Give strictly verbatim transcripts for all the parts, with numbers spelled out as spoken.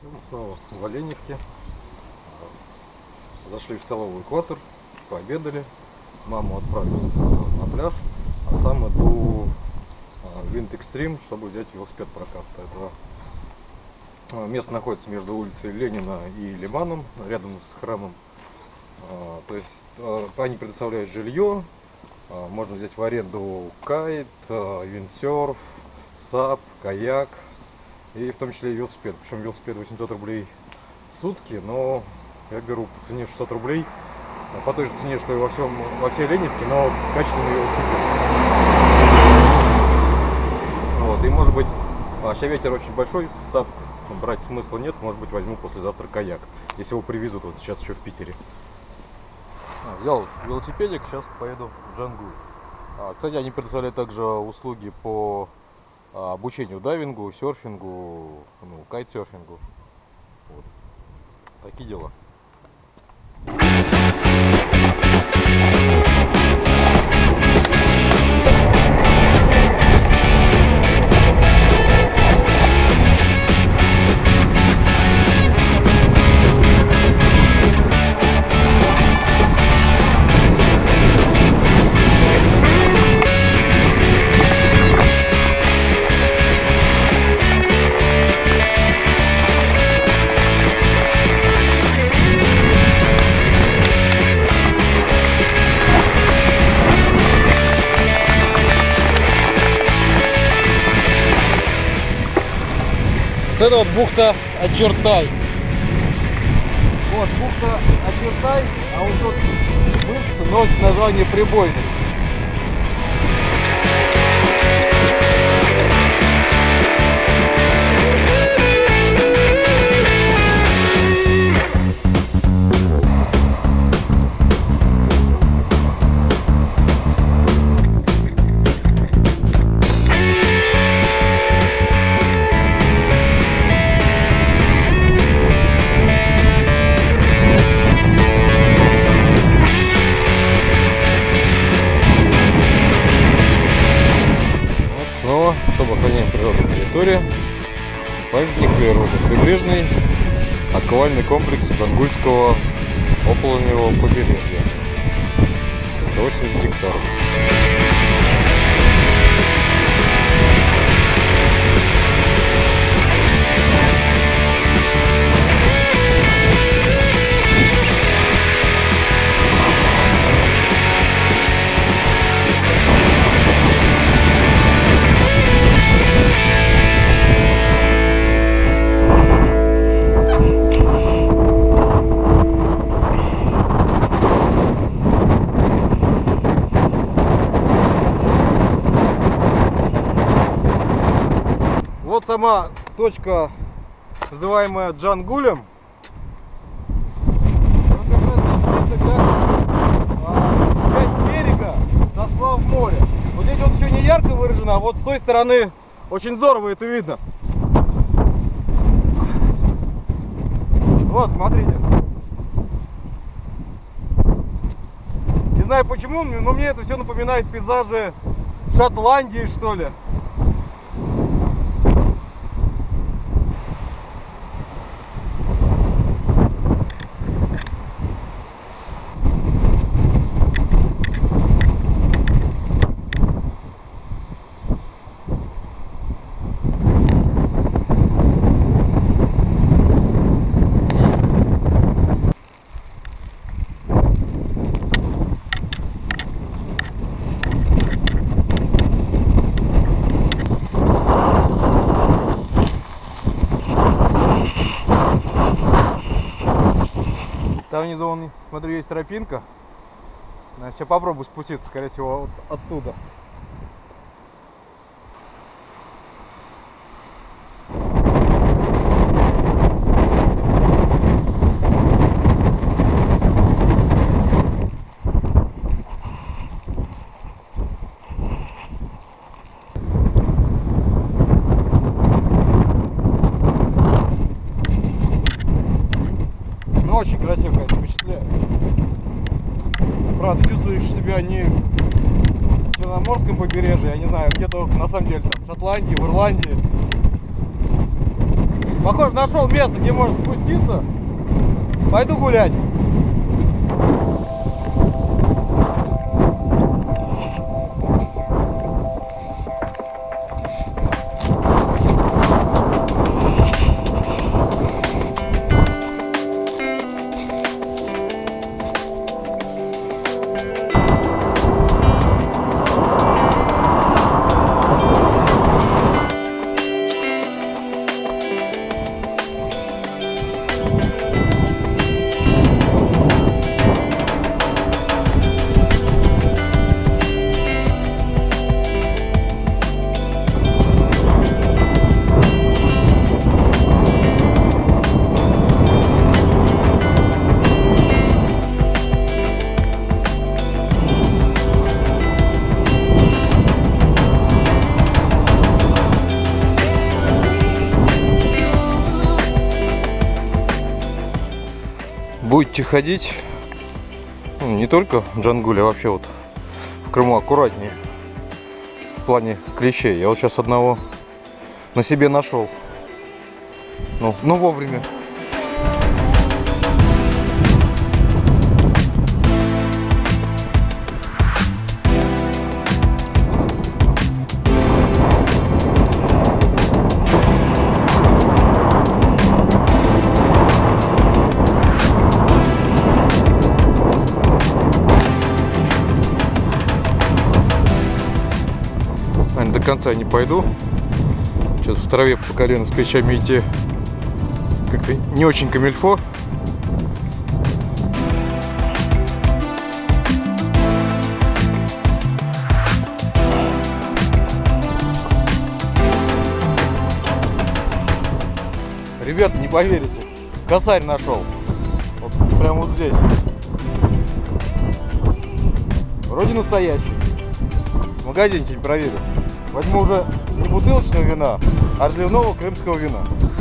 Мы снова в Оленевке. Зашли в столовую «Экватор», пообедали. Маму отправил на пляж, а сам иду в Wind Extreme, чтобы взять велосипед прокат. Это место находится между улицей Ленина и Лиманом, рядом с храмом. То есть они предоставляют жилье, можно взять в аренду кайт, виндсерф, сап, каяк и в том числе и велосипед. Причем велосипед восемьсот рублей в сутки, но я беру по цене шестьсот рублей, по той же цене, что и во, всем, во всей Ленивке, но качественный велосипед. Вот, и может быть, сейчас ветер очень большой, сап брать смысла нет, может быть возьму послезавтра каяк, если его привезут вот сейчас еще в Питере. А, взял велосипедик, сейчас поеду в Джангуль. А, кстати, они предоставляют также услуги по а, обучению дайвингу, серфингу, ну, кайтсерфингу. Вот. Такие дела. Вот это вот бухта Очертай. Вот бухта Очертай, а вот тут мышцы носит название Прибойный. Особо охраняем природную территорию, памятник природы, прибрежный аквариумный комплекс Джангульского оползневого побережья, сто восемьдесят гектаров. Вот сама точка, называемая Джангулем. Часть берега сошла в море. Вот здесь вот еще не ярко выражено, а вот с той стороны очень здорово это видно. Вот, смотрите. Не знаю почему, но мне это все напоминает пейзажи Шотландии, что ли. Там внизу, вон, смотрю, есть тропинка. Значит, я попробую спуститься, скорее всего, вот оттуда. Очень красиво, конечно, впечатляет. Правда, чувствуешь себя не в Черноморском побережье, я не знаю, где-то на самом деле там в Шотландии, в Ирландии. Похоже, нашел место, где можно спуститься. Пойду гулять. Будете ходить, ну, не только в Джангуле, а вообще вот в Крыму аккуратнее в плане клещей. Я вот сейчас одного на себе нашел, ну, ну вовремя. До конца не пойду. Сейчас в траве по колено с клещами идти как-то не очень камильфо. Ребята, не поверите, косарь нашел. Вот прямо вот здесь. Вроде настоящий. В магазине чуть проверю. Возьму уже не бутылочного вина, а разливного крымского вина.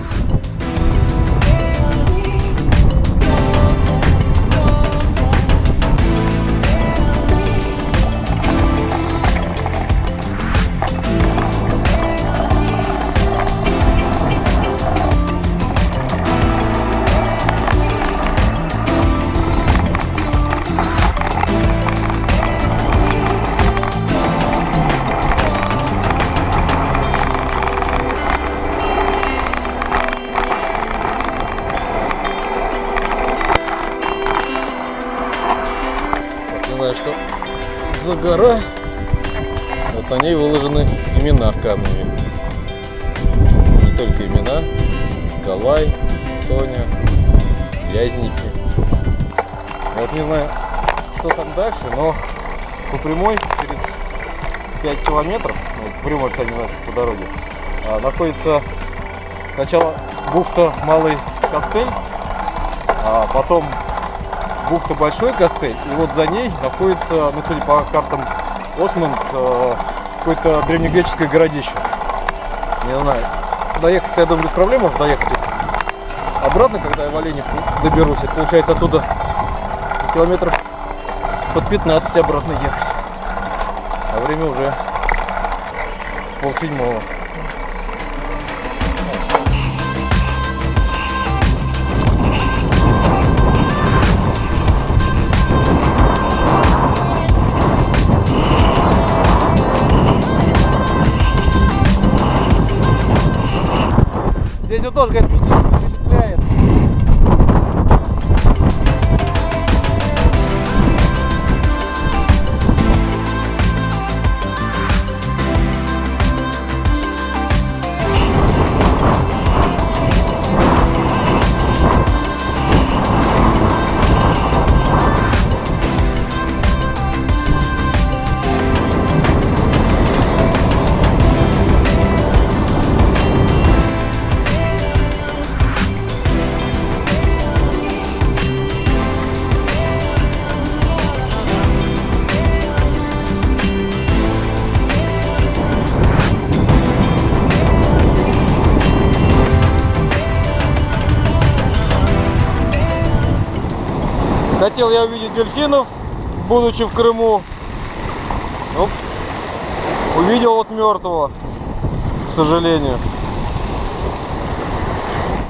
Что за гора, вот на ней выложены имена камнями, не только имена: Николай, Соня, Вязники. Вот не знаю, что там дальше, но по прямой через пять километров, ну, по прямой, кстати, не знаю, по дороге, а, находится сначала бухта Малый Костель, а потом бухта Большой Костель, и вот за ней находится, ну, судя по картам Османд, какое-то древнегреческое городище. Не знаю, доехать, я думаю, без проблем можно доехать. Обратно, когда я в Оленевку доберусь, это получается оттуда километров под пятнадцать обратно ехать. А время уже полседьмого. Здесь вот тоже, говорит, впечатляет. Хотел я увидеть дельфинов, будучи в Крыму. Ну, увидел вот мертвого, к сожалению.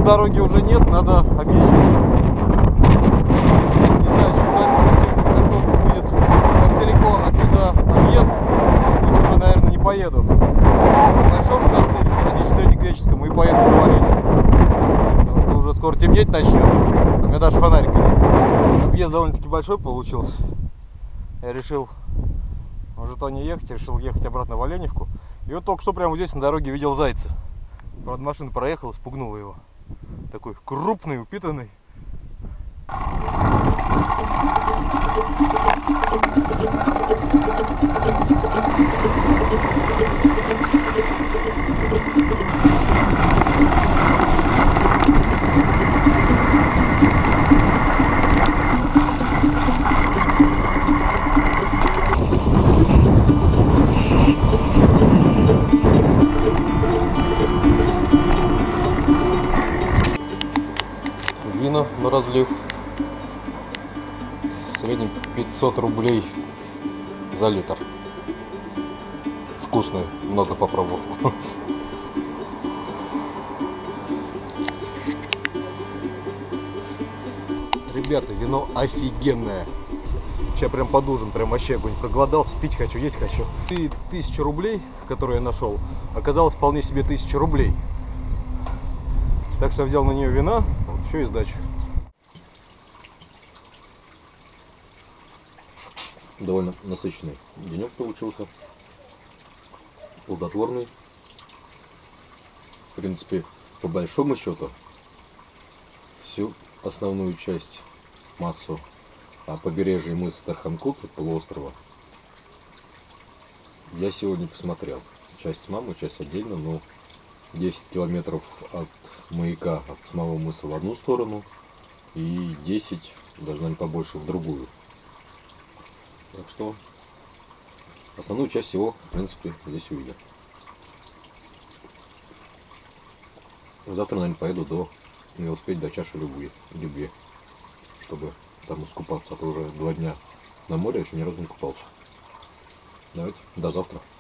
дороги уже нет, надо объезжать. Не знаю, как только будет так далеко отсюда объезд, может быть, уже, наверное, не поеду. В большом костыле, на четырехгреческом, и поеду в Валене. Потому что уже скоро темнеть начнет. А у меня даже фонарика нет. Объезд довольно-таки большой получился. Я решил на жетоне ехать, решил ехать обратно в Оленевку. И вот только что прямо здесь на дороге видел зайца. Правда, машина проехала, спугнула его. Такой крупный, упитанный. Вина на разлив. В среднем пятьсот рублей за литр. Вкусное, много попробовал. Ребята, вино офигенное. Сейчас прям под ужин, прям вообще огонь, проголодался, пить хочу, есть хочу. И тысяча рублей, которую я нашел, оказалось вполне себе тысяча рублей. Так что я взял на нее вина, вот, еще и сдачу. Довольно насыщенный денек получился, плодотворный. В принципе, по большому счету, всю основную часть, массу побережья мыса Тарханкут и полуострова я сегодня посмотрел. Часть с мамой, часть отдельно, но десять километров от маяка, от самого мыса в одну сторону и десять, даже, наверное, побольше, в другую. Так что основную часть всего, в принципе, здесь увидел. Завтра, наверное, поеду до, не успеть до чаши любви, любви, чтобы там искупаться, а то уже два дня на море, еще ни разу не купался. Давайте, до завтра.